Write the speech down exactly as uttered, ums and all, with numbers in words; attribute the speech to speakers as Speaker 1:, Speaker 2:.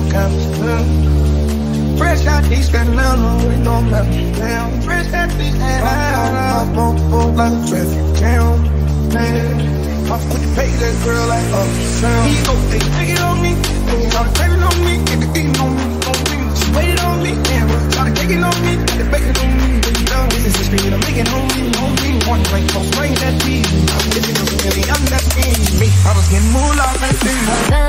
Speaker 1: confident. Fresh out East Atlanta, we don't let me down. Fresh out East Atlanta, I'm multiple like a traffic jam. Man, I'm with the pay that girl like up sound. He go, they take it on me, they try to take it on me, get the beating on me, on me. She waited on me, damn, try to take it on me, they bake it on me, they done. This is history, I'm making on me, on me. One rain, close rain, that beat. I'm getting really, I'm that beat. Me, I was getting moolah, like this.